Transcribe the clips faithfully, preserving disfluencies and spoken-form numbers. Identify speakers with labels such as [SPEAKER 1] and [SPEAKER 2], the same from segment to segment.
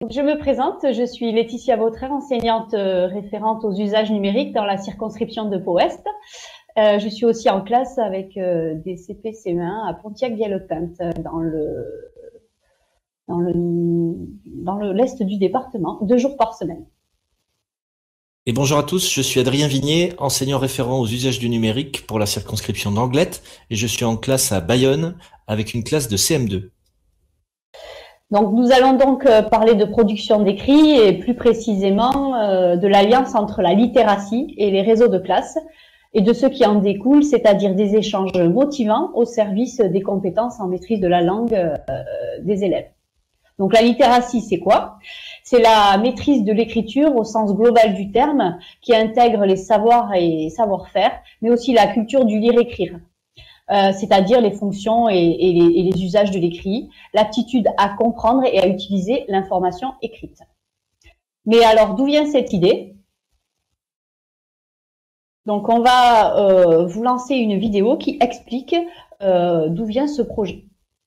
[SPEAKER 1] Je me présente, je suis Laetitia Vautrer, enseignante euh, référente aux usages numériques dans la circonscription de Pau-Est. Euh, je suis aussi en classe avec euh, des C P C E un à Pontiac-Vielle-Pinte dans le dans le dans le l'est du département, deux jours par semaine.
[SPEAKER 2] Et bonjour à tous, je suis Adrien Vignier, enseignant référent aux usages du numérique pour la circonscription d'Anglet et je suis en classe à Bayonne avec une classe de C M deux.
[SPEAKER 1] Donc nous allons donc euh, parler de production d'écrits et plus précisément euh, de l'alliance entre la littératie et les réseaux de classe et de ce qui en découle, c'est-à-dire des échanges motivants au service des compétences en maîtrise de la langue euh, des élèves. Donc la littératie, c'est quoi? C'est la maîtrise de l'écriture au sens global du terme, qui intègre les savoirs et savoir-faire, mais aussi la culture du lire-écrire, euh, c'est-à-dire les fonctions et, et, les, et les usages de l'écrit, l'aptitude à comprendre et à utiliser l'information écrite. Mais alors, d'où vient cette idée? Donc on va euh, vous lancer une vidéo qui explique euh, d'où vient ce projet.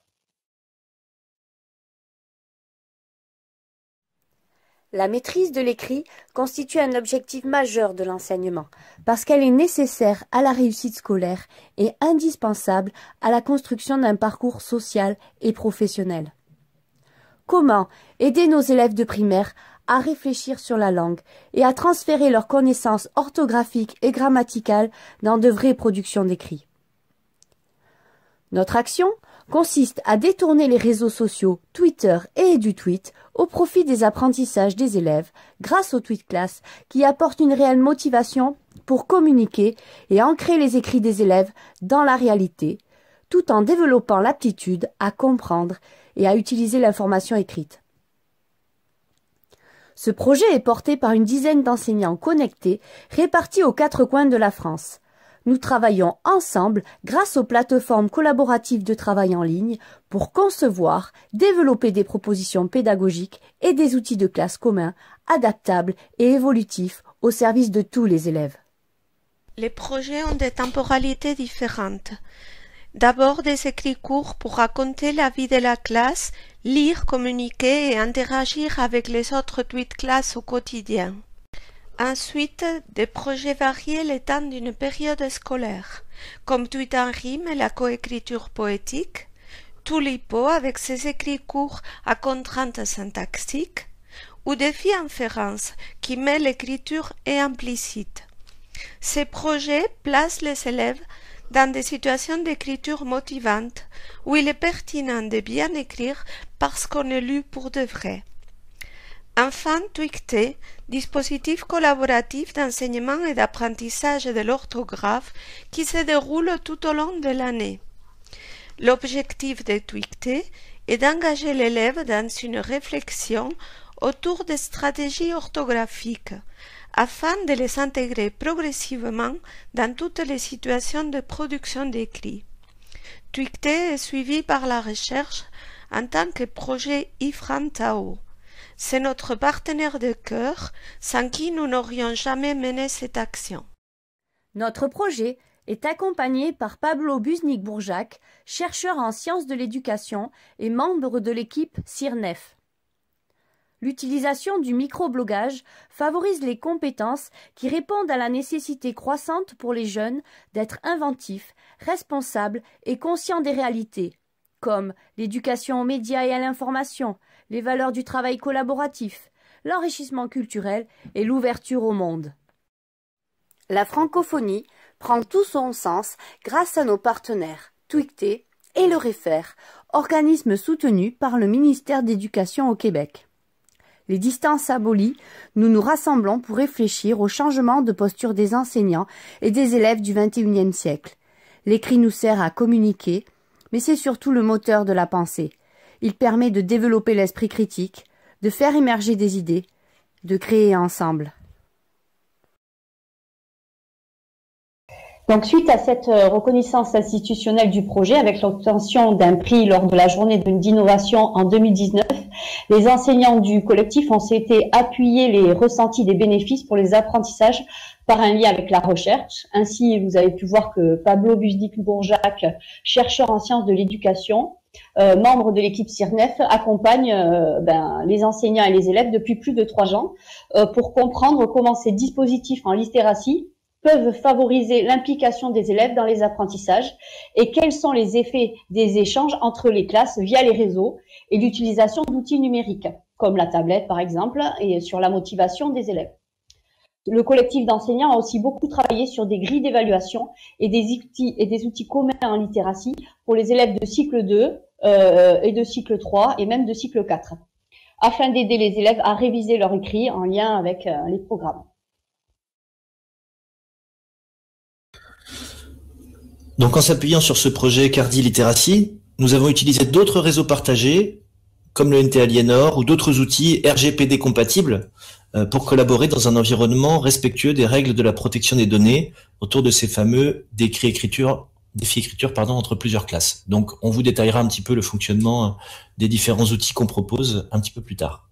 [SPEAKER 3] La maîtrise de l'écrit constitue un objectif majeur de l'enseignement, parce qu'elle est nécessaire à la réussite scolaire et indispensable à la construction d'un parcours social et professionnel. Comment aider nos élèves de primaire à réfléchir sur la langue et à transférer leurs connaissances orthographiques et grammaticales dans de vraies productions d'écrit? Notre action consiste à détourner les réseaux sociaux Twitter et EduTweet au profit des apprentissages des élèves grâce au TweetClass qui apporte une réelle motivation pour communiquer et ancrer les écrits des élèves dans la réalité, tout en développant l'aptitude à comprendre et à utiliser l'information écrite. Ce projet est porté par une dizaine d'enseignants connectés répartis aux quatre coins de la France. Nous travaillons ensemble grâce aux plateformes collaboratives de travail en ligne pour concevoir, développer des propositions pédagogiques et des outils de classe communs, adaptables et évolutifs au service de tous les élèves.
[SPEAKER 4] Les projets ont des temporalités différentes. D'abord des écrits courts pour raconter la vie de la classe, lire, communiquer et interagir avec les autres TweetClass au quotidien. Ensuite, des projets variés le temps d'une période scolaire, comme Tweet en rime et la coécriture poétique, Tulipo avec ses écrits courts à contraintes syntaxiques, ou Défi Inférence qui met l'écriture et implicite. Ces projets placent les élèves dans des situations d'écriture motivantes où il est pertinent de bien écrire parce qu'on est lu pour de vrai. Enfin, Twicté, dispositif collaboratif d'enseignement et d'apprentissage de l'orthographe qui se déroule tout au long de l'année. L'objectif de Twicté est d'engager l'élève dans une réflexion autour des stratégies orthographiques, afin de les intégrer progressivement dans toutes les situations de production d'écrits. Twicté est suivi par la recherche en tant que projet IFRAN-Tao. C'est notre partenaire de cœur, sans qui nous n'aurions jamais mené cette action.
[SPEAKER 3] Notre projet est accompagné par Pablo Busnik-Bourjac, chercheur en sciences de l'éducation et membre de l'équipe CIRNEF. L'utilisation du microblogage favorise les compétences qui répondent à la nécessité croissante pour les jeunes d'être inventifs, responsables et conscients des réalités, comme l'éducation aux médias et à l'information, les valeurs du travail collaboratif, l'enrichissement culturel et l'ouverture au monde. La francophonie prend tout son sens grâce à nos partenaires, Twicté et le Refer, organisme soutenu par le ministère d'Éducation au Québec. Les distances abolies, nous nous rassemblons pour réfléchir au changement de posture des enseignants et des élèves du vingt et unième siècle. L'écrit nous sert à communiquer, mais c'est surtout le moteur de la pensée. Il permet de développer l'esprit critique, de faire émerger des idées, de créer ensemble.
[SPEAKER 1] Donc, suite à cette reconnaissance institutionnelle du projet, avec l'obtention d'un prix lors de la journée d'innovation en deux mille dix-neuf, les enseignants du collectif ont souhaité appuyer les ressentis des bénéfices pour les apprentissages par un lien avec la recherche. Ainsi, vous avez pu voir que Pablo Busnik-Bourjac, chercheur en sciences de l'éducation, euh, membre de l'équipe CIRNEF, accompagne euh, ben, les enseignants et les élèves depuis plus de trois ans euh, pour comprendre comment ces dispositifs en littératie peuvent favoriser l'implication des élèves dans les apprentissages et quels sont les effets des échanges entre les classes via les réseaux et l'utilisation d'outils numériques, comme la tablette par exemple, et sur la motivation des élèves. Le collectif d'enseignants a aussi beaucoup travaillé sur des grilles d'évaluation et des outils et des outils communs en littératie pour les élèves de cycle deux euh, et de cycle trois et même de cycle quatre, afin d'aider les élèves à réviser leur écrit en lien avec euh, les programmes.
[SPEAKER 2] Donc en s'appuyant sur ce projet Cardi Littératie, nous avons utilisé d'autres réseaux partagés, comme le N T Aliénor ou d'autres outils R G P D compatibles, pour collaborer dans un environnement respectueux des règles de la protection des données autour de ces fameux défis-écriture défis écriture pardon, entre plusieurs classes. Donc on vous détaillera un petit peu le fonctionnement des différents outils qu'on propose un petit peu plus tard.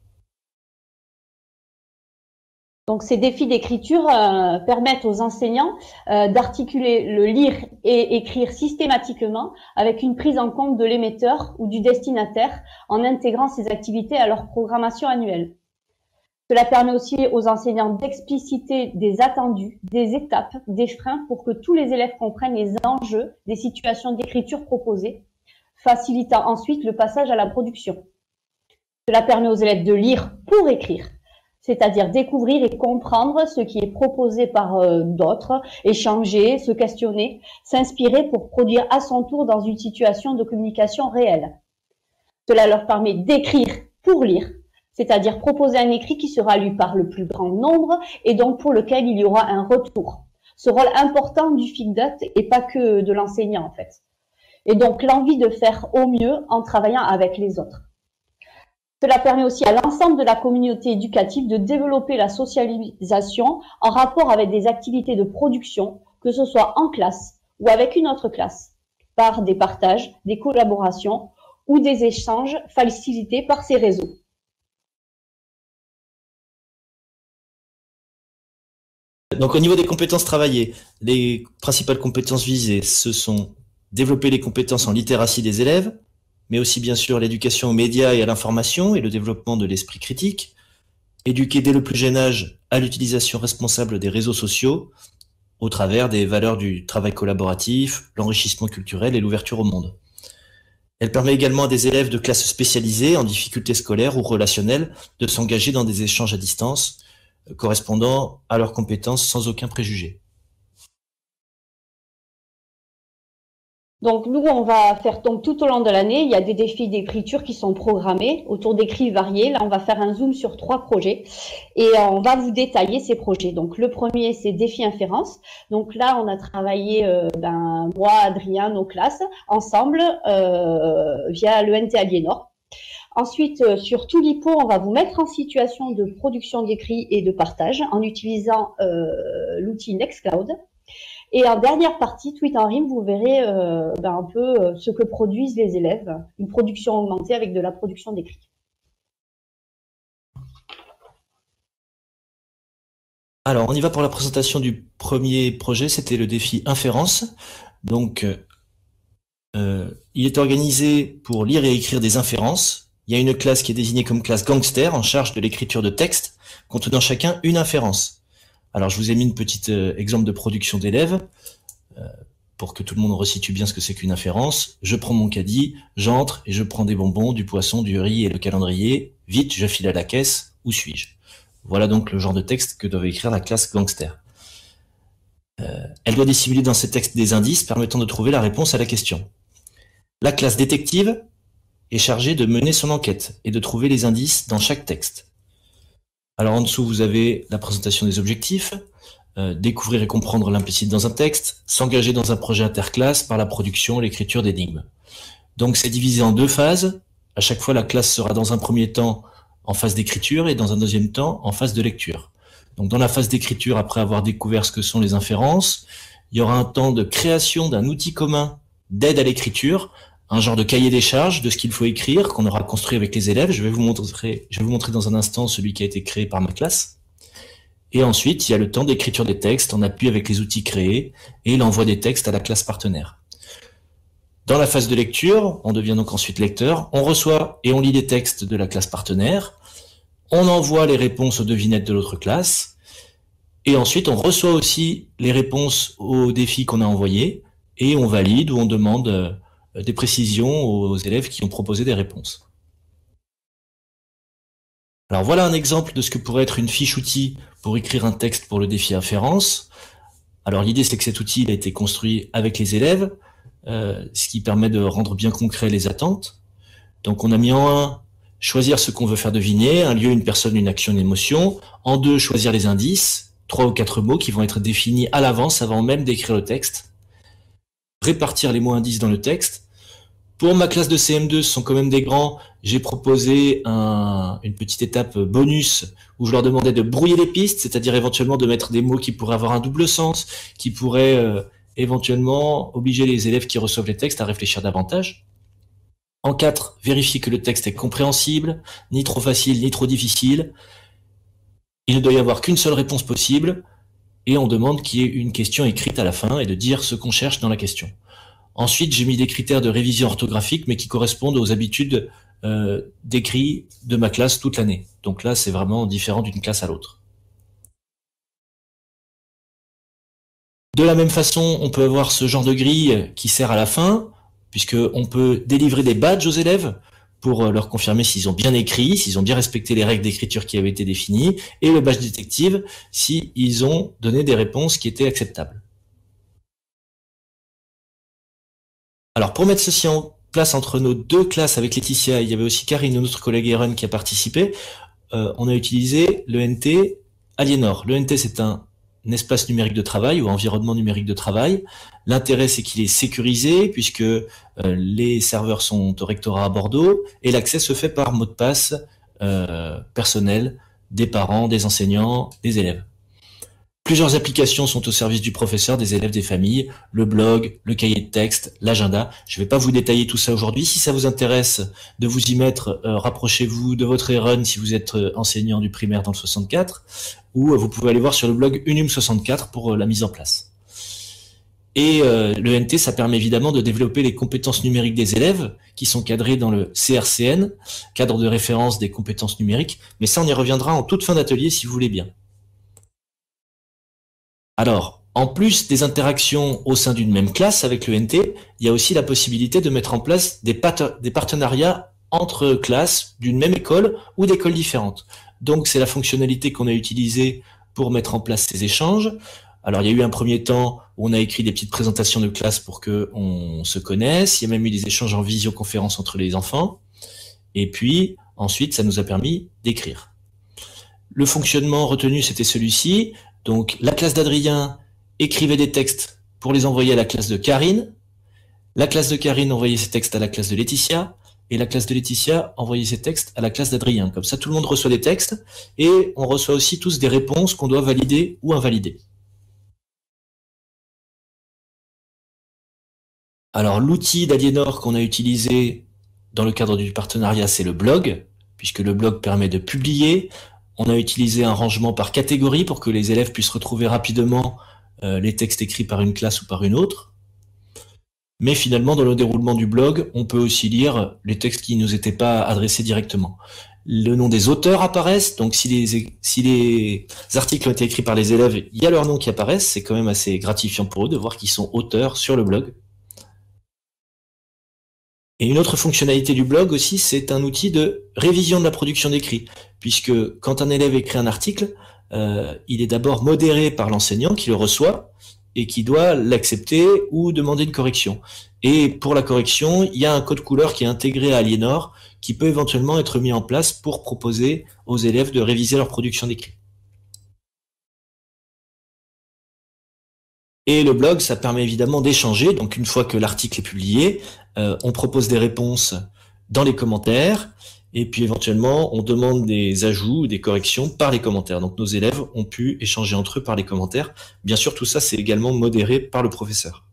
[SPEAKER 1] Donc ces défis d'écriture euh, permettent aux enseignants euh, d'articuler le lire et écrire systématiquement avec une prise en compte de l'émetteur ou du destinataire en intégrant ces activités à leur programmation annuelle. Cela permet aussi aux enseignants d'expliciter des attendus, des étapes, des freins pour que tous les élèves comprennent les enjeux des situations d'écriture proposées, facilitant ensuite le passage à la production. Cela permet aux élèves de lire pour écrire, c'est-à-dire découvrir et comprendre ce qui est proposé par euh, d'autres, échanger, se questionner, s'inspirer pour produire à son tour dans une situation de communication réelle. Cela leur permet d'écrire pour lire, c'est-à-dire proposer un écrit qui sera lu par le plus grand nombre et donc pour lequel il y aura un retour. Ce rôle important du feedback et pas que de l'enseignant en fait. Et donc l'envie de faire au mieux en travaillant avec les autres. Cela permet aussi à l'ensemble de la communauté éducative de développer la socialisation en rapport avec des activités de production, que ce soit en classe ou avec une autre classe, par des partages, des collaborations ou des échanges facilités par ces réseaux.
[SPEAKER 2] Donc au niveau des compétences travaillées, les principales compétences visées, ce sont développer les compétences en littératie des élèves, mais aussi bien sûr l'éducation aux médias et à l'information et le développement de l'esprit critique, éduquer dès le plus jeune âge à l'utilisation responsable des réseaux sociaux au travers des valeurs du travail collaboratif, l'enrichissement culturel et l'ouverture au monde. Elle permet également à des élèves de classes spécialisées en difficultés scolaires ou relationnelles de s'engager dans des échanges à distance correspondant à leurs compétences sans aucun préjugé.
[SPEAKER 1] Donc nous, on va faire donc tout au long de l'année, il y a des défis d'écriture qui sont programmés autour d'écrits variés. Là, on va faire un zoom sur trois projets et on va vous détailler ces projets. Donc le premier, c'est défi inférence. Donc là, on a travaillé, euh, ben, moi, Adrien, nos classes, ensemble euh, via le N T Aliénor. Ensuite, euh, sur Tulipo, on va vous mettre en situation de production d'écrits et de partage en utilisant euh, l'outil Nextcloud. Et en dernière partie, Tweet en Rime, vous verrez euh, ben, un peu euh, ce que produisent les élèves, une production augmentée avec de la production d'écrits.
[SPEAKER 2] Alors, on y va pour la présentation du premier projet, c'était le défi inférence. Donc, euh, il est organisé pour lire et écrire des inférences. Il y a une classe qui est désignée comme classe gangster en charge de l'écriture de textes, contenant chacun une inférence. Alors, je vous ai mis une petite euh, exemple de production d'élèves, euh, pour que tout le monde resitue bien ce que c'est qu'une inférence. Je prends mon caddie, j'entre et je prends des bonbons, du poisson, du riz et le calendrier. Vite, je file à la caisse. Où suis-je? Voilà donc le genre de texte que doit écrire la classe gangster. Euh, elle doit dissimuler dans ces textes des indices permettant de trouver la réponse à la question. La classe détective est chargée de mener son enquête et de trouver les indices dans chaque texte. Alors en dessous, vous avez la présentation des objectifs, euh, découvrir et comprendre l'implicite dans un texte, s'engager dans un projet interclasse par la production et l'écriture d'énigmes. Donc c'est divisé en deux phases. À chaque fois, la classe sera dans un premier temps en phase d'écriture et dans un deuxième temps en phase de lecture. Donc dans la phase d'écriture, après avoir découvert ce que sont les inférences, il y aura un temps de création d'un outil commun d'aide à l'écriture, un genre de cahier des charges de ce qu'il faut écrire qu'on aura construit avec les élèves. Je vais vous montrer, je vais vous montrer dans un instant celui qui a été créé par ma classe. Et ensuite, il y a le temps d'écriture des textes en appui avec les outils créés et l'envoi des textes à la classe partenaire. Dans la phase de lecture, on devient donc ensuite lecteur, on reçoit et on lit les textes de la classe partenaire, on envoie les réponses aux devinettes de l'autre classe, et ensuite on reçoit aussi les réponses aux défis qu'on a envoyés, et on valide ou on demande euh, des précisions aux élèves qui ont proposé des réponses. Alors voilà un exemple de ce que pourrait être une fiche outil pour écrire un texte pour le défi inférence. Alors l'idée c'est que cet outil il a été construit avec les élèves, euh, ce qui permet de rendre bien concret les attentes. Donc on a mis en un, choisir ce qu'on veut faire deviner, un lieu, une personne, une action, une émotion. En deux, choisir les indices, trois ou quatre mots qui vont être définis à l'avance avant même d'écrire le texte. Répartir les mots indices dans le texte. Pour ma classe de C M deux, ce sont quand même des grands, j'ai proposé un, une petite étape bonus où je leur demandais de brouiller les pistes, c'est-à-dire éventuellement de mettre des mots qui pourraient avoir un double sens, qui pourraient euh, éventuellement obliger les élèves qui reçoivent les textes à réfléchir davantage. En quatre, vérifier que le texte est compréhensible, ni trop facile, ni trop difficile. Il ne doit y avoir qu'une seule réponse possible, et on demande qu'il y ait une question écrite à la fin et de dire ce qu'on cherche dans la question. Ensuite, j'ai mis des critères de révision orthographique, mais qui correspondent aux habitudes euh, d'écrit de ma classe toute l'année. Donc là, c'est vraiment différent d'une classe à l'autre. De la même façon, on peut avoir ce genre de grille qui sert à la fin, puisqu'on peut délivrer des badges aux élèves pour leur confirmer s'ils ont bien écrit, s'ils ont bien respecté les règles d'écriture qui avaient été définies, et le badge détective s'ils ont donné des réponses qui étaient acceptables. Alors pour mettre ceci en place entre nos deux classes avec Laetitia, il y avait aussi Karine, notre collègue Erin, qui a participé, euh, on a utilisé le N T Aliénor. Le N T c'est un un espace numérique de travail ou environnement numérique de travail. L'intérêt, c'est qu'il est sécurisé puisque euh, les serveurs sont au rectorat à Bordeaux et l'accès se fait par mot de passe euh, personnel des parents, des enseignants, des élèves. Plusieurs applications sont au service du professeur, des élèves, des familles, le blog, le cahier de texte, l'agenda. Je ne vais pas vous détailler tout ça aujourd'hui. Si ça vous intéresse de vous y mettre, euh, rapprochez-vous de votre Erin si vous êtes euh, enseignant du primaire dans le soixante-quatre, ou euh, vous pouvez aller voir sur le blog Unum soixante-quatre pour euh, la mise en place. Et euh, le N T, ça permet évidemment de développer les compétences numériques des élèves qui sont cadrées dans le C R C N, cadre de référence des compétences numériques, mais ça on y reviendra en toute fin d'atelier si vous voulez bien. Alors, en plus des interactions au sein d'une même classe avec le N T, il y a aussi la possibilité de mettre en place des, des partenariats entre classes d'une même école ou d'écoles différentes. Donc c'est la fonctionnalité qu'on a utilisée pour mettre en place ces échanges. Alors il y a eu un premier temps où on a écrit des petites présentations de classe pour qu'on se connaisse, il y a même eu des échanges en visioconférence entre les enfants, et puis ensuite ça nous a permis d'écrire. Le fonctionnement retenu c'était celui-ci. Donc, la classe d'Adrien écrivait des textes pour les envoyer à la classe de Karine. La classe de Karine envoyait ses textes à la classe de Laetitia. Et la classe de Laetitia envoyait ses textes à la classe d'Adrien. Comme ça, tout le monde reçoit des textes. Et on reçoit aussi tous des réponses qu'on doit valider ou invalider. Alors, l'outil d'Aliénor qu'on a utilisé dans le cadre du partenariat, c'est le blog, puisque le blog permet de publier. On a utilisé un rangement par catégorie pour que les élèves puissent retrouver rapidement euh, les textes écrits par une classe ou par une autre. Mais finalement, dans le déroulement du blog, on peut aussi lire les textes qui ne nous étaient pas adressés directement. Le nom des auteurs apparaissent, donc si les, si les articles ont été écrits par les élèves, il y a leur nom qui apparaissent, c'est quand même assez gratifiant pour eux de voir qu'ils sont auteurs sur le blog. Et une autre fonctionnalité du blog aussi, c'est un outil de révision de la production d'écrit, puisque quand un élève écrit un article, euh, il est d'abord modéré par l'enseignant qui le reçoit et qui doit l'accepter ou demander une correction. Et pour la correction, il y a un code couleur qui est intégré à Aliénor qui peut éventuellement être mis en place pour proposer aux élèves de réviser leur production d'écrit. Et le blog, ça permet évidemment d'échanger. Donc une fois que l'article est publié, euh, on propose des réponses dans les commentaires et puis éventuellement on demande des ajouts ou des corrections par les commentaires. Donc nos élèves ont pu échanger entre eux par les commentaires. Bien sûr, tout ça c'est également modéré par le professeur.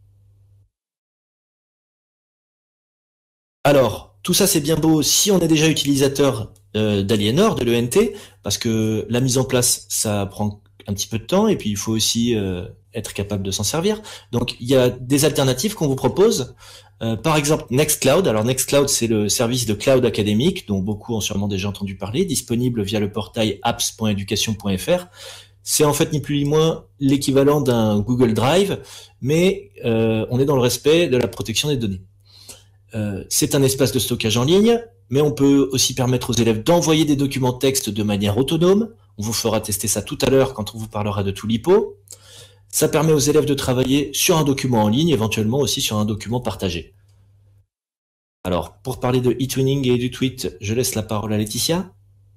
[SPEAKER 2] Alors, tout ça c'est bien beau si on est déjà utilisateur euh, d'Aliénor, de l'E N T, parce que la mise en place, ça prend un petit peu de temps et puis il faut aussi euh, être capable de s'en servir. Donc il y a des alternatives qu'on vous propose. Euh, par exemple Nextcloud. Alors Nextcloud, c'est le service de cloud académique dont beaucoup ont sûrement déjà entendu parler, disponible via le portail apps point education point f r. C'est en fait ni plus ni moins l'équivalent d'un Google Drive, mais euh, on est dans le respect de la protection des données. Euh, c'est un espace de stockage en ligne, mais on peut aussi permettre aux élèves d'envoyer des documents texte de manière autonome. On vous fera tester ça tout à l'heure quand on vous parlera de Tulipo. Ça permet aux élèves de travailler sur un document en ligne, éventuellement aussi sur un document partagé. Alors, pour parler de e-twinning et du tweet, je laisse la parole à Laetitia.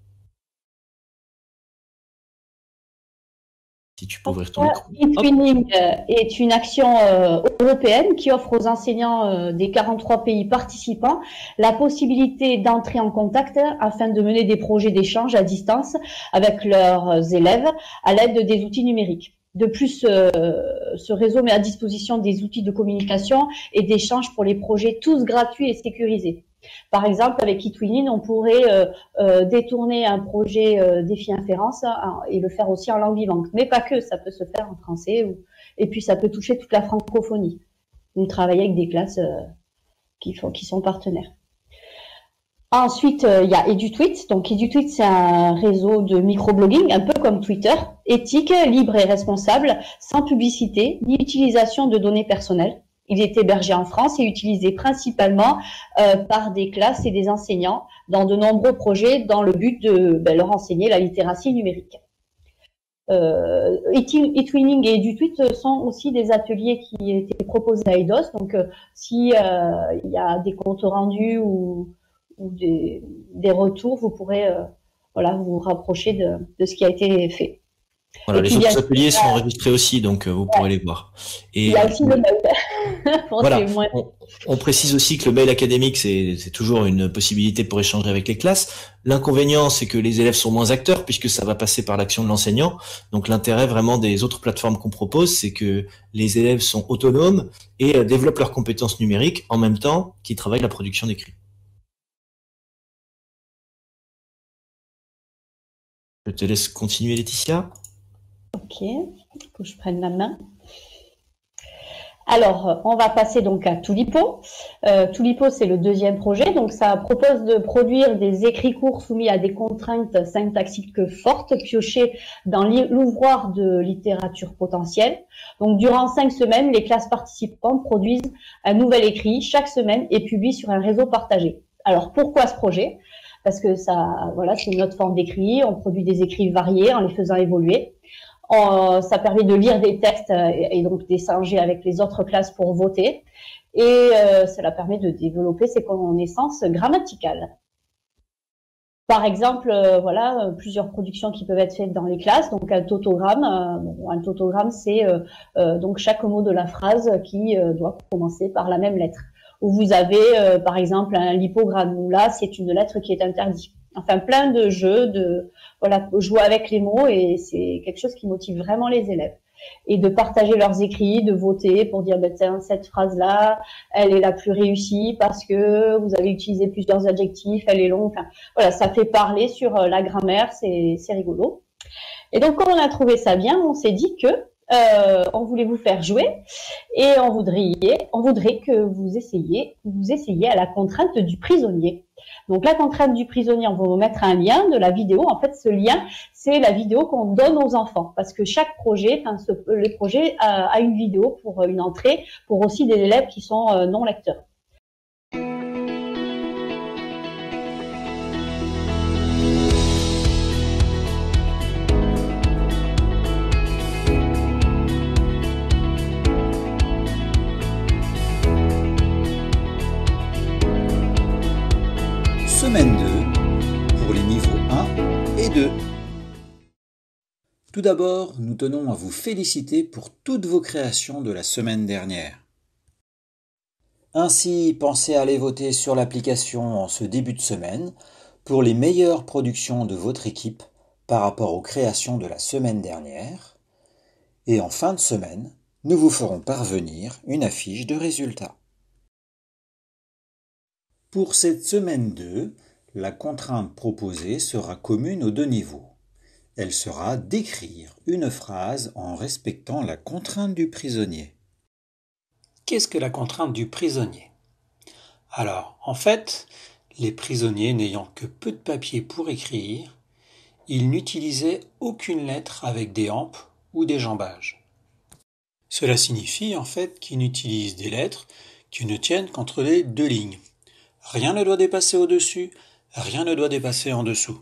[SPEAKER 2] Si tu peux ouvrir ton micro.
[SPEAKER 1] E-twinning est une action euh, européenne qui offre aux enseignants euh, des quarante-trois pays participants la possibilité d'entrer en contact afin de mener des projets d'échange à distance avec leurs élèves à l'aide des outils numériques. De plus, euh, ce réseau met à disposition des outils de communication et d'échange pour les projets tous gratuits et sécurisés. Par exemple, avec e-twinning, on pourrait euh, euh, détourner un projet euh, défi inférence hein, et le faire aussi en langue vivante. Mais pas que, ça peut se faire en français ou... et puis ça peut toucher toute la francophonie. On travaille avec des classes euh, qui, font, qui sont partenaires. Ensuite, euh, il y a EduTweet. Donc, EduTweet, c'est un réseau de microblogging, un peu comme Twitter, éthique, libre et responsable, sans publicité, ni utilisation de données personnelles. Il est hébergé en France et utilisé principalement euh, par des classes et des enseignants dans de nombreux projets dans le but de ben, leur enseigner la littératie numérique. Euh, e-twinning et EduTweet sont aussi des ateliers qui étaient proposés à EDOS. Donc, euh, si euh, il y a des comptes rendus ou ou des, des retours, vous pourrez euh, voilà, vous rapprocher de, de ce qui a été fait.
[SPEAKER 2] Voilà, les autres ateliers sont enregistrés aussi, donc euh, vous ouais. pourrez les voir. Et,
[SPEAKER 1] il y a aussi le mail.
[SPEAKER 2] Voilà, on, on précise aussi que le mail académique, c'est toujours une possibilité pour échanger avec les classes. L'inconvénient, c'est que les élèves sont moins acteurs, puisque ça va passer par l'action de l'enseignant. Donc l'intérêt vraiment des autres plateformes qu'on propose, c'est que les élèves sont autonomes et euh, développent leurs compétences numériques en même temps qu'ils travaillent la production d'écrit. Je te laisse continuer, Laetitia.
[SPEAKER 1] Ok, il faut que je prenne la main. Alors, on va passer donc à Tulipo. Euh, Tulipo, c'est le deuxième projet. Donc, ça propose de produire des écrits courts soumis à des contraintes syntaxiques fortes, piochées dans l'ouvroir de littérature potentielle. Donc, durant cinq semaines, les classes participantes produisent un nouvel écrit chaque semaine et publient sur un réseau partagé. Alors, pourquoi ce projet ? Parce que ça, voilà, c'est une autre forme d'écrit. On produit des écrits variés en les faisant évoluer. On, ça permet de lire des textes et, et donc d'échanger avec les autres classes pour voter. Et euh, cela permet de développer ses connaissances grammaticales. Par exemple, euh, voilà, plusieurs productions qui peuvent être faites dans les classes. Donc un tautogramme, euh, bon, un tautogramme, c'est euh, euh, donc chaque mot de la phrase qui euh, doit commencer par la même lettre. Où vous avez, euh, par exemple, un lipogramme, où là, c'est une lettre qui est interdite. Enfin, plein de jeux, de voilà, jouer avec les mots, et c'est quelque chose qui motive vraiment les élèves. Et de partager leurs écrits, de voter pour dire, ben, tiens, cette phrase-là, elle est la plus réussie parce que vous avez utilisé plusieurs adjectifs, elle est longue. Enfin, voilà, ça fait parler sur la grammaire, c'est rigolo. Et donc, quand on a trouvé ça bien, on s'est dit que Euh, on voulait vous faire jouer et on voudrait, on voudrait que vous essayiez, vous essayiez à la contrainte du prisonnier. Donc la contrainte du prisonnier, on va vous mettre un lien de la vidéo. En fait, ce lien, c'est la vidéo qu'on donne aux enfants parce que chaque projet, enfin, ce, le projet a, a une vidéo pour une entrée, pour aussi des élèves qui sont euh, non lecteurs.
[SPEAKER 5] Semaine deux pour les niveaux un et deux. Tout d'abord, nous tenons à vous féliciter pour toutes vos créations de la semaine dernière. Ainsi, pensez à aller voter sur l'application en ce début de semaine pour les meilleures productions de votre équipe par rapport aux créations de la semaine dernière. Et en fin de semaine, nous vous ferons parvenir une affiche de résultats. Pour cette semaine deux, la contrainte proposée sera commune aux deux niveaux. elle sera d'écrire une phrase en respectant la contrainte du prisonnier. Qu'est-ce que la contrainte du prisonnier? Alors, en fait, les prisonniers n'ayant que peu de papier pour écrire, ils n'utilisaient aucune lettre avec des hampes ou des jambages. Cela signifie en fait qu'ils n'utilisent des lettres qui ne tiennent qu'entre les deux lignes. Rien ne doit dépasser au-dessus, rien ne doit dépasser en dessous.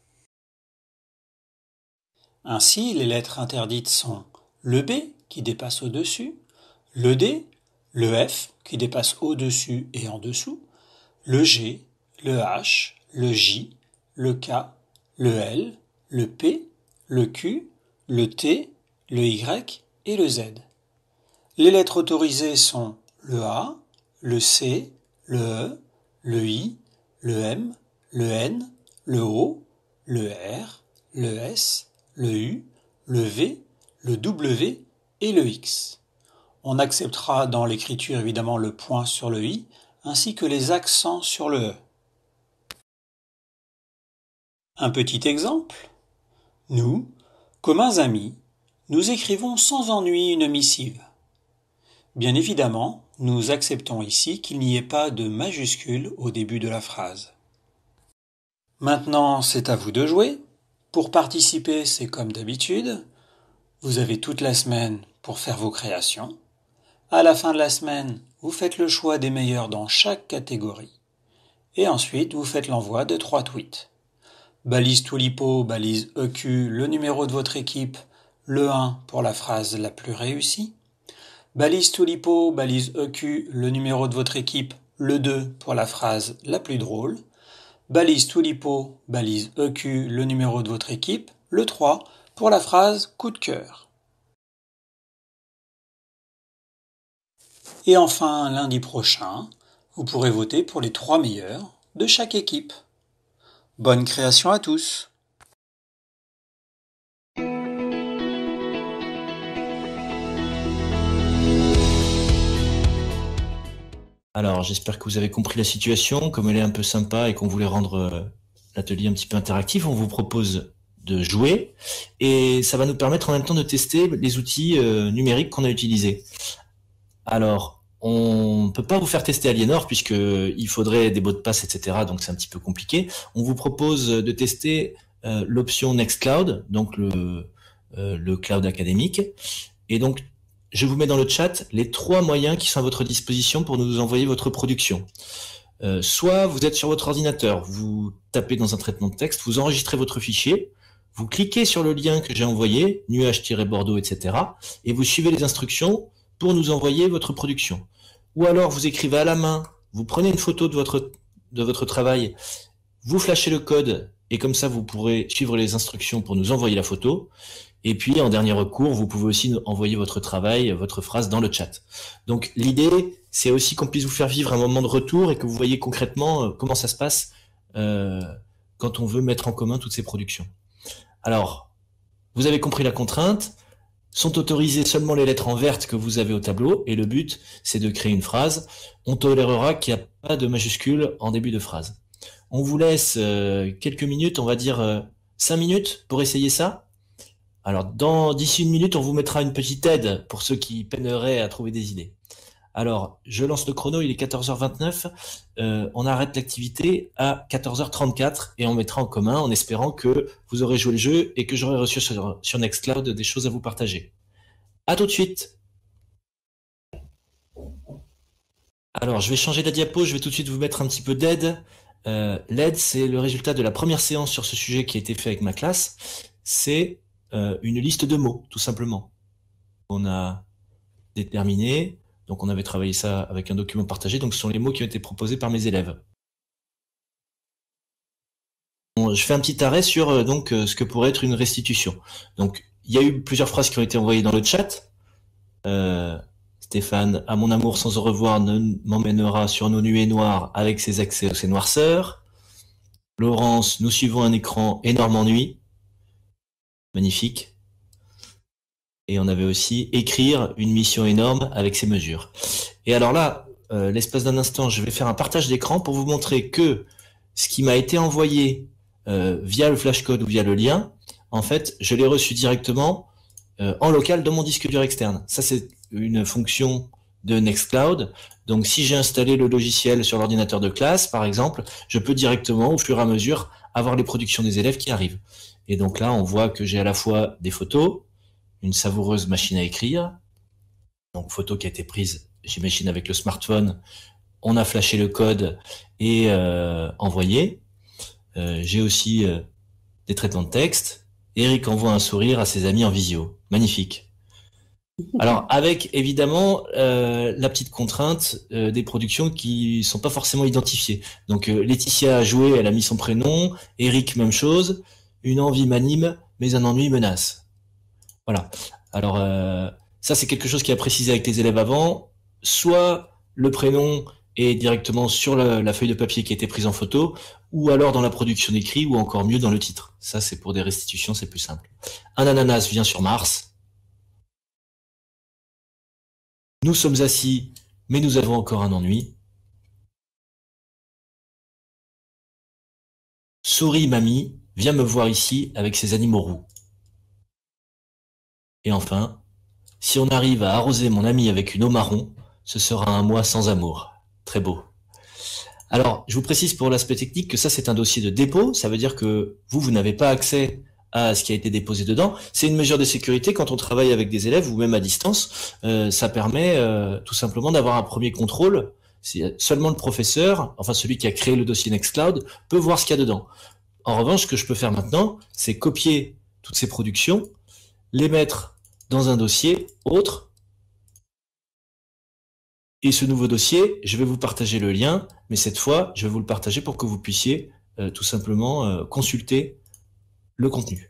[SPEAKER 5] Ainsi, les lettres interdites sont le B qui dépasse au-dessus, le D, le F qui dépasse au-dessus et en dessous, le G, le H, le J, le K, le L, le P, le Q, le T, le Y et le Z. Les lettres autorisées sont le A, le C, le E, le I, le M, le N, le O, le R, le S, le U, le V, le W et le X. On acceptera dans l'écriture évidemment le point sur le I ainsi que les accents sur le E. Un petit exemple. Nous, communs amis, nous écrivons sans ennui une missive. Bien évidemment, nous acceptons ici qu'il n'y ait pas de majuscule au début de la phrase. Maintenant, c'est à vous de jouer. Pour participer, c'est comme d'habitude. Vous avez toute la semaine pour faire vos créations. À la fin de la semaine, vous faites le choix des meilleurs dans chaque catégorie. Et ensuite, vous faites l'envoi de trois tweets. Balise Toulipo, balise E Q, le numéro de votre équipe, le un pour la phrase la plus réussie. Balise Toulipo, balise E Q, le numéro de votre équipe, le deux pour la phrase la plus drôle. Balise Toulipo, balise E Q, le numéro de votre équipe, le trois pour la phrase coup de cœur. Et enfin, lundi prochain, vous pourrez voter pour les trois meilleurs de chaque équipe. Bonne création à tous!
[SPEAKER 2] Alors, j'espère que vous avez compris la situation. Comme elle est un peu sympa et qu'on voulait rendre euh, l'atelier un petit peu interactif, on vous propose de jouer et ça va nous permettre en même temps de tester les outils euh, numériques qu'on a utilisés. Alors, on ne peut pas vous faire tester Alienor puisqu'il faudrait des mots de passe, et cetera. Donc, c'est un petit peu compliqué. On vous propose de tester euh, l'option Nextcloud, donc le, euh, le cloud académique. Et donc, je vous mets dans le chat les trois moyens qui sont à votre disposition pour nous envoyer votre production. Euh, soit vous êtes sur votre ordinateur, vous tapez dans un traitement de texte, vous enregistrez votre fichier, vous cliquez sur le lien que j'ai envoyé, nuage-bordeaux, et cetera, et vous suivez les instructions pour nous envoyer votre production. Ou alors vous écrivez à la main, vous prenez une photo de votre, de votre travail, vous flashez le code, et comme ça vous pourrez suivre les instructions pour nous envoyer la photo. Et puis, en dernier recours, vous pouvez aussi envoyer votre travail, votre phrase dans le chat. Donc, l'idée, c'est aussi qu'on puisse vous faire vivre un moment de retour et que vous voyez concrètement comment ça se passe euh, quand on veut mettre en commun toutes ces productions. Alors, vous avez compris la contrainte. Sont autorisées seulement les lettres en verte que vous avez au tableau. Et le but, c'est de créer une phrase. On tolérera qu'il n'y a pas de majuscule en début de phrase. On vous laisse euh, quelques minutes, on va dire euh, cinq minutes pour essayer ça. Alors, dans d'ici une minute, on vous mettra une petite aide pour ceux qui peineraient à trouver des idées. Alors, je lance le chrono, il est quatorze heures vingt-neuf. Euh, on arrête l'activité à quatorze heures trente-quatre et on mettra en commun en espérant que vous aurez joué le jeu et que j'aurai reçu sur, sur Nextcloud des choses à vous partager. À tout de suite. Alors, je vais changer la diapo, je vais tout de suite vous mettre un petit peu d'aide. Euh, L'aide, c'est le résultat de la première séance sur ce sujet qui a été fait avec ma classe. C'est euh, une liste de mots, tout simplement. On a déterminé, donc on avait travaillé ça avec un document partagé, donc ce sont les mots qui ont été proposés par mes élèves. Bon, je fais un petit arrêt sur euh, donc euh, ce que pourrait être une restitution. Donc, il y a eu plusieurs phrases qui ont été envoyées dans le chat. Euh, Stéphane, à mon amour sans au revoir ne m'emmènera sur nos nuées noires avec ses accès aux ses noirceurs. Laurence, nous suivons un écran énorme ennui. Magnifique. Et on avait aussi écrire une mission énorme avec ses mesures. Et alors là, euh, l'espace d'un instant, je vais faire un partage d'écran pour vous montrer que ce qui m'a été envoyé euh, via le flashcode ou via le lien, en fait, je l'ai reçu directement euh, en local dans mon disque dur externe. Ça, c'est une fonction de Nextcloud. Donc, si j'ai installé le logiciel sur l'ordinateur de classe, par exemple, je peux directement, au fur et à mesure, avoir les productions des élèves qui arrivent. Et donc là, on voit que j'ai à la fois des photos, une savoureuse machine à écrire, donc photo qui a été prise, j'imagine, avec le smartphone. On a flashé le code et euh, envoyé. Euh, j'ai aussi euh, des traitements de texte. Eric envoie un sourire à ses amis en visio. Magnifique. Alors, avec évidemment euh, la petite contrainte euh, des productions qui sont pas forcément identifiées. Donc, euh, Laetitia a joué, elle a mis son prénom. Eric, même chose. Une envie m'anime, mais un ennui menace. Voilà. Alors, euh, ça, c'est quelque chose qui a précisé avec les élèves avant. Soit le prénom est directement sur la, la feuille de papier qui a été prise en photo, ou alors dans la production d'écrit, ou encore mieux dans le titre. Ça, c'est pour des restitutions, c'est plus simple. Un ananas vient sur Mars. Nous sommes assis, mais nous avons encore un ennui. Souris, mamie, viens me voir ici avec ses animaux roux. Et enfin, si on arrive à arroser mon ami avec une eau marron, ce sera un mois sans amour. Très beau. Alors, je vous précise pour l'aspect technique que ça, c'est un dossier de dépôt. Ça veut dire que vous, vous n'avez pas accès à ce qui a été déposé dedans. C'est une mesure de sécurité quand on travaille avec des élèves ou même à distance. Euh, ça permet euh, tout simplement d'avoir un premier contrôle. C'est seulement le professeur, enfin celui qui a créé le dossier Nextcloud, peut voir ce qu'il y a dedans. En revanche, ce que je peux faire maintenant, c'est copier toutes ces productions, les mettre dans un dossier autre. Et ce nouveau dossier, je vais vous partager le lien, mais cette fois, je vais vous le partager pour que vous puissiez euh, tout simplement euh, consulter le contenu.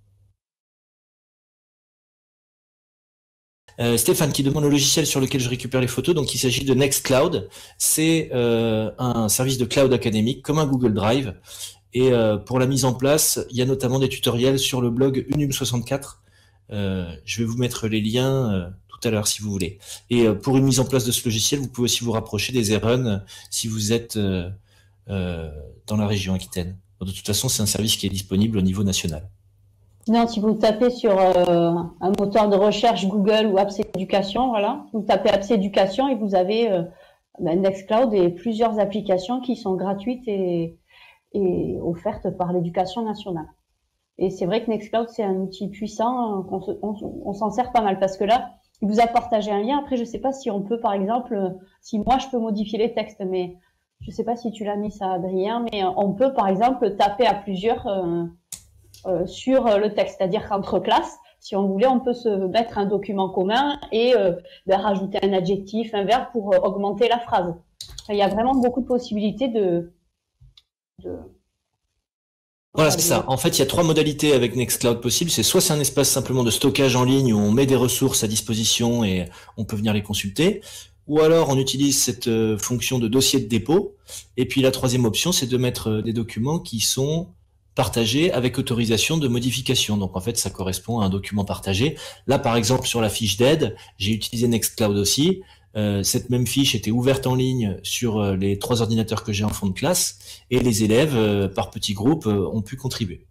[SPEAKER 2] Euh, Stéphane qui demande le logiciel sur lequel je récupère les photos, donc il s'agit de Nextcloud. C'est euh, un service de cloud académique comme un Google Drive. Et euh, pour la mise en place, il y a notamment des tutoriels sur le blog Unum soixante-quatre. Euh, je vais vous mettre les liens euh, tout à l'heure si vous voulez. Et euh, pour une mise en place de ce logiciel, vous pouvez aussi vous rapprocher des Eruns euh, si vous êtes euh, euh, dans la région Aquitaine. De toute façon, c'est un service qui est disponible au niveau national.
[SPEAKER 1] Non, si vous tapez sur euh, un moteur de recherche Google ou Apps Éducation, voilà, vous tapez Apps Éducation et vous avez euh, ben Nextcloud et plusieurs applications qui sont gratuites et, et offertes par l'Éducation nationale. Et c'est vrai que Nextcloud, c'est un outil puissant, qu'on se, on, on s'en sert pas mal parce que là, il vous a partagé un lien. Après, je sais pas si on peut, par exemple, si moi je peux modifier les textes, mais je sais pas si tu l'as mis ça, Adrien, mais on peut, par exemple, taper à plusieurs euh, euh, sur le texte. C'est-à-dire qu'entre classes, si on voulait, on peut se mettre un document commun et euh, ben, rajouter un adjectif, un verbe pour euh, augmenter la phrase. Enfin, il y a vraiment beaucoup de possibilités de... de
[SPEAKER 2] Voilà, c'est ça. En fait, il y a trois modalités avec Nextcloud possibles. C'est soit c'est un espace simplement de stockage en ligne où on met des ressources à disposition et on peut venir les consulter, ou alors on utilise cette euh, fonction de dossier de dépôt. Et puis la troisième option, c'est de mettre euh, des documents qui sont partagés avec autorisation de modification. Donc en fait, ça correspond à un document partagé. Là, par exemple, sur la fiche d'aide, j'ai utilisé Nextcloud aussi. Euh, cette même fiche était ouverte en ligne sur euh, les trois ordinateurs que j'ai en fond de classe et les élèves, euh, par petits groupes, euh, ont pu contribuer.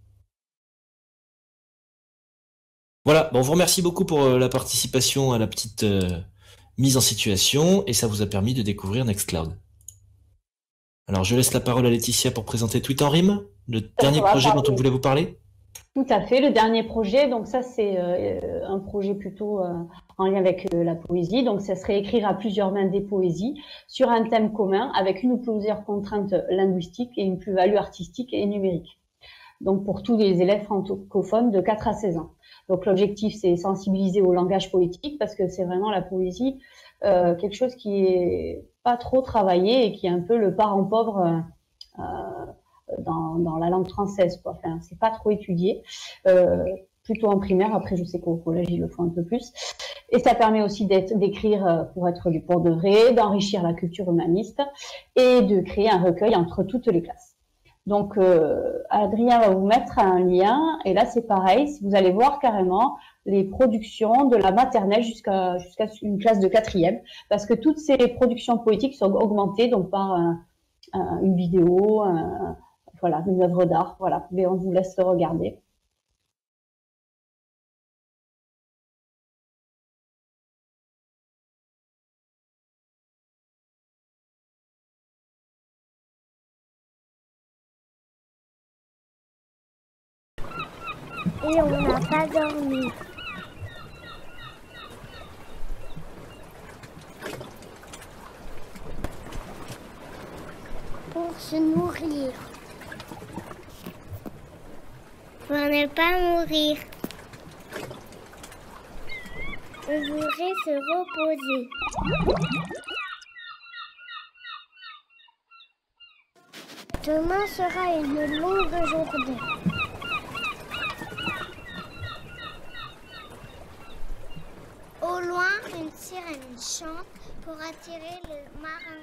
[SPEAKER 2] Voilà, bon, on vous remercie beaucoup pour euh, la participation à la petite euh, mise en situation et ça vous a permis de découvrir Nextcloud. Alors je laisse la parole à Laetitia pour présenter Tweet en Rime, le dernier projet dont on voulait vous parler.
[SPEAKER 1] Tout à fait, le dernier projet, donc ça c'est euh, un projet plutôt euh, en lien avec euh, la poésie, donc ça serait écrire à plusieurs mains des poésies sur un thème commun avec une ou plusieurs contraintes linguistiques et une plus-value artistique et numérique. Donc pour tous les élèves francophones de quatre à seize ans. Donc l'objectif c'est sensibiliser au langage poétique parce que c'est vraiment la poésie, euh, quelque chose qui est pas trop travaillé et qui est un peu le parent pauvre euh, Dans, dans la langue française, quoi. Enfin, c'est pas trop étudié, euh, plutôt en primaire. Après, je sais qu'au collège ils le font un peu plus. Et ça permet aussi d'être, d'écrire pour être du pour de vrai, d'enrichir la culture humaniste et de créer un recueil entre toutes les classes. Donc, euh, Adrien va vous mettre un lien. Et là, c'est pareil. Vous allez voir carrément les productions de la maternelle jusqu'à jusqu'à une classe de quatrième, parce que toutes ces productions poétiques sont augmentées donc par un, un, une vidéo. Un, Voilà, une œuvre d'art, voilà, mais on vous laisse le regarder.
[SPEAKER 6] et on n'a pas dormi. Pour se nourrir. Pour ne pas mourir. On voudrait se reposer. Demain sera une longue journée. Au loin, une sirène chante pour attirer le marin.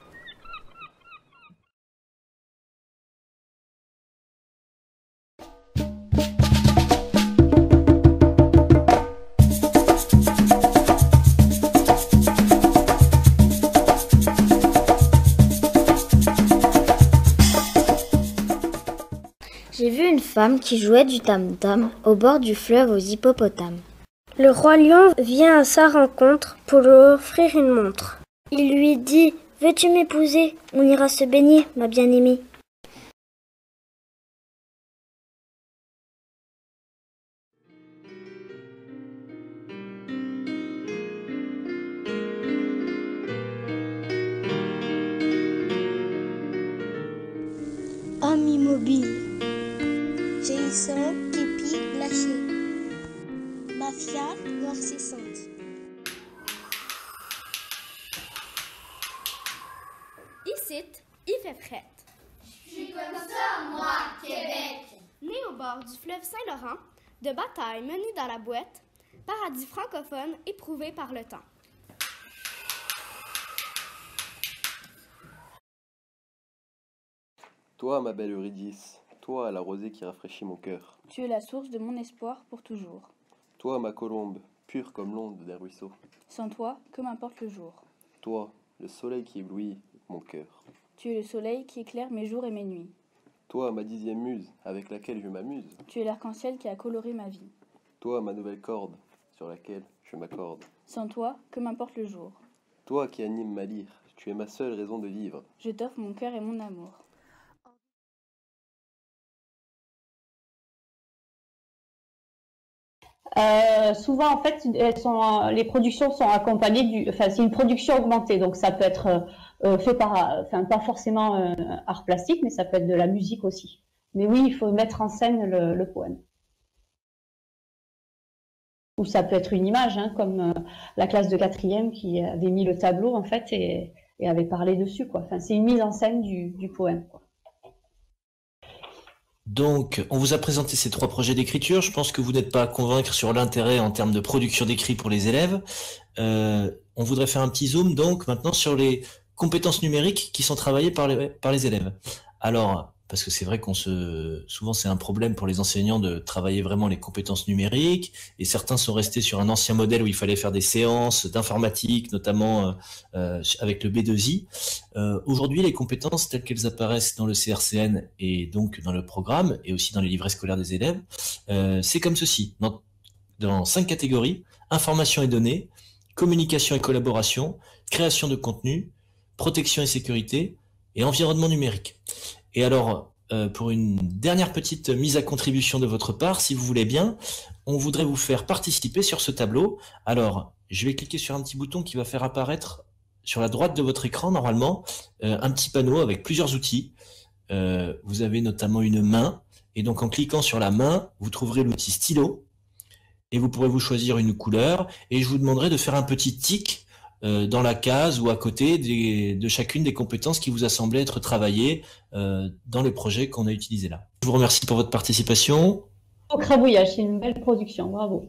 [SPEAKER 7] J'ai vu une femme qui jouait du tam-tam au bord du fleuve aux hippopotames. Le roi lion vient à sa rencontre pour lui offrir une montre. Il lui dit « Veux-tu m'épouser? On ira se baigner, ma bien-aimée. »
[SPEAKER 6] Homme immobile. Jason képi lâché. Mafia noircissante.
[SPEAKER 8] Ici, il fait fret.
[SPEAKER 9] Je suis comme ça, moi, Québec.
[SPEAKER 8] Né au bord du fleuve Saint-Laurent, de batailles menées dans la boîte, paradis francophone éprouvé par le temps.
[SPEAKER 10] Toi, ma belle Eurydice, toi, la rosée qui rafraîchit mon cœur.
[SPEAKER 11] Tu es la source de mon espoir pour toujours.
[SPEAKER 10] Toi, ma colombe, pure comme l'onde des ruisseaux.
[SPEAKER 11] Sans toi, que m'importe le jour.
[SPEAKER 10] Toi, le soleil qui éblouit mon cœur.
[SPEAKER 11] Tu es le soleil qui éclaire mes jours et mes nuits.
[SPEAKER 10] Toi, ma dixième muse, avec laquelle je m'amuse.
[SPEAKER 11] Tu es l'arc-en-ciel qui a coloré ma vie.
[SPEAKER 10] Toi, ma nouvelle corde, sur laquelle je m'accorde.
[SPEAKER 11] Sans toi, que m'importe le jour.
[SPEAKER 10] Toi qui anime ma lyre, tu es ma seule raison de vivre.
[SPEAKER 11] Je t'offre mon cœur et mon amour.
[SPEAKER 1] Euh, souvent, en fait, elles sont, les productions sont accompagnées du, enfin, c'est une production augmentée, donc ça peut être euh, fait par, enfin, pas forcément euh, art plastique, mais ça peut être de la musique aussi. Mais oui, il faut mettre en scène le, le poème. Ou ça peut être une image, hein, comme euh, la classe de quatrième qui avait mis le tableau, en fait, et, et avait parlé dessus, quoi. Enfin, c'est une mise en scène du, du poème, quoi.
[SPEAKER 2] Donc, on vous a présenté ces trois projets d'écriture. Je pense que vous n'êtes pas à convaincre sur l'intérêt en termes de production d'écrit pour les élèves. Euh, on voudrait faire un petit zoom, donc, maintenant sur les compétences numériques qui sont travaillées par les, par les élèves. Alors, parce que c'est vrai qu'on se, souvent c'est un problème pour les enseignants de travailler vraiment les compétences numériques, et certains sont restés sur un ancien modèle où il fallait faire des séances d'informatique, notamment euh, avec le B deux I. Euh, aujourd'hui, les compétences telles qu'elles apparaissent dans le C R C N et donc dans le programme, et aussi dans les livrets scolaires des élèves, euh, c'est comme ceci, dans, dans cinq catégories: information et données, communication et collaboration, création de contenu, protection et sécurité, et environnement numérique. Et alors, euh, pour une dernière petite mise à contribution de votre part, si vous voulez bien, on voudrait vous faire participer sur ce tableau. Alors, je vais cliquer sur un petit bouton qui va faire apparaître sur la droite de votre écran, normalement, euh, un petit panneau avec plusieurs outils. Euh, vous avez notamment une main, et donc en cliquant sur la main, vous trouverez l'outil stylo, et vous pourrez vous choisir une couleur, et je vous demanderai de faire un petit tic euh, dans la case ou à côté des, de chacune des compétences qui vous a semblé être travaillées euh, dans le projet qu'on a utilisé là. Je vous remercie pour votre participation.
[SPEAKER 1] Au crabouillage, c'est une belle production, bravo.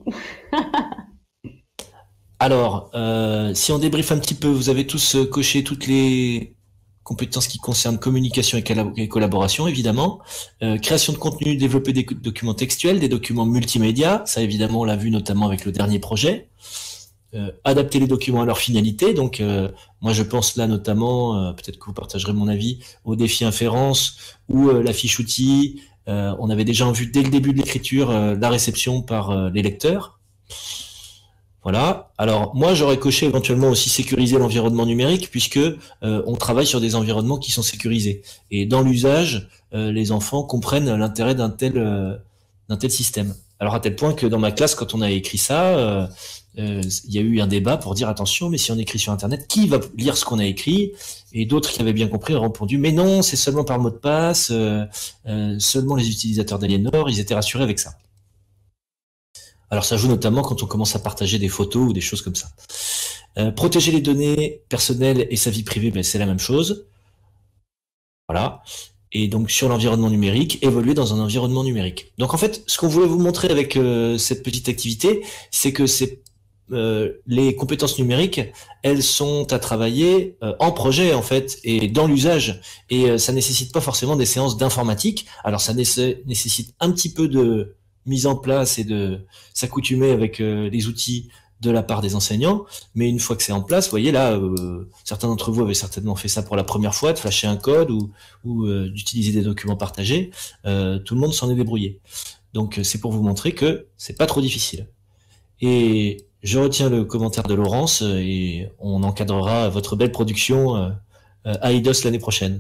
[SPEAKER 2] Alors, euh, si on débriefe un petit peu, vous avez tous euh, coché toutes les compétences qui concernent communication et, et collaboration, évidemment. Euh, création de contenu, développer des documents textuels, des documents multimédia, ça évidemment on l'a vu notamment avec le dernier projet. Euh, adapter les documents à leur finalité, donc euh, moi je pense là notamment, euh, peut-être que vous partagerez mon avis, au défi inférence ou euh, la fiche outil. Euh, on avait déjà vu dès le début de l'écriture euh, la réception par euh, les lecteurs. Voilà. Alors moi j'aurais coché éventuellement aussi sécuriser l'environnement numérique, puisque euh, on travaille sur des environnements qui sont sécurisés. Et dans l'usage, euh, les enfants comprennent l'intérêt d'un tel, euh, d'un tel système. Alors à tel point que dans ma classe, quand on a écrit ça, euh, euh, il y a eu un débat pour dire attention, mais si on écrit sur Internet, qui va lire ce qu'on a écrit? Et d'autres qui avaient bien compris ont répondu mais non, c'est seulement par mot de passe, euh, euh, seulement les utilisateurs d'Aliénor, ils étaient rassurés avec ça. Alors ça joue notamment quand on commence à partager des photos ou des choses comme ça. Euh, protéger les données personnelles et sa vie privée, ben, c'est la même chose. Voilà. Et donc sur l'environnement numérique, évoluer dans un environnement numérique. Donc en fait, ce qu'on voulait vous montrer avec euh, cette petite activité, c'est que c'est euh, les compétences numériques, elles sont à travailler euh, en projet en fait et dans l'usage. Et euh, ça nécessite pas forcément des séances d'informatique. Alors ça nécess- nécessite un petit peu de mise en place et de s'accoutumer avec euh, les outils de la part des enseignants, mais une fois que c'est en place, vous voyez là, euh, certains d'entre vous avaient certainement fait ça pour la première fois, de flasher un code ou, ou euh, d'utiliser des documents partagés, euh, tout le monde s'en est débrouillé. Donc c'est pour vous montrer que c'est pas trop difficile. Et je retiens le commentaire de Laurence et on encadrera votre belle production euh, à Eidos l'année prochaine.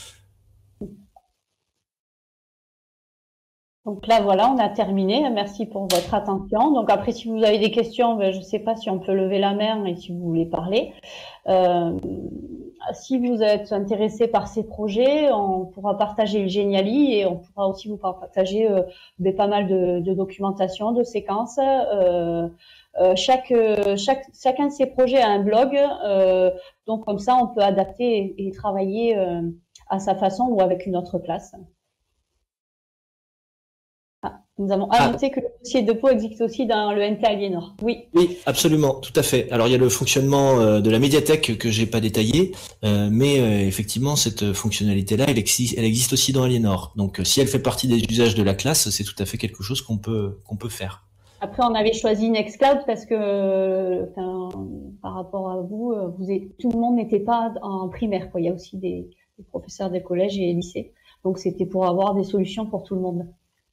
[SPEAKER 1] Donc là, voilà, on a terminé. Merci pour votre attention. Donc après, si vous avez des questions, ben, je ne sais pas si on peut lever la main et si vous voulez parler. Euh, si vous êtes intéressé par ces projets, on pourra partager le Geniali et on pourra aussi vous partager euh, ben, pas mal de, de documentation, de séquences. Euh, euh, chaque, chaque, chacun de ces projets a un blog, euh, donc comme ça, on peut adapter et, et travailler euh, à sa façon ou avec une autre classe. Nous avons annoncé ah. que le dossier de Pau existe aussi dans le N T Aliénor. Oui.
[SPEAKER 2] Oui, absolument, tout à fait. Alors il y a le fonctionnement euh, de la médiathèque que j'ai pas détaillé, euh, mais euh, effectivement cette fonctionnalité-là, elle existe, elle existe aussi dans Aliénor. Donc euh, si elle fait partie des usages de la classe, c'est tout à fait quelque chose qu'on peut qu'on peut faire.
[SPEAKER 1] Après, on avait choisi Nextcloud parce que, enfin, par rapport à vous, vous êtes, tout le monde n'était pas en primaire, quoi. Il y a aussi des, des professeurs des collèges et lycées, donc c'était pour avoir des solutions pour tout le monde.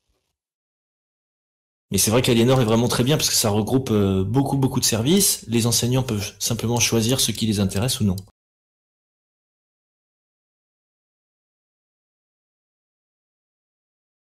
[SPEAKER 2] Mais c'est vrai qu'Aliénor est vraiment très bien parce que ça regroupe beaucoup, beaucoup de services. Les enseignants peuvent simplement choisir ce qui les intéresse ou non.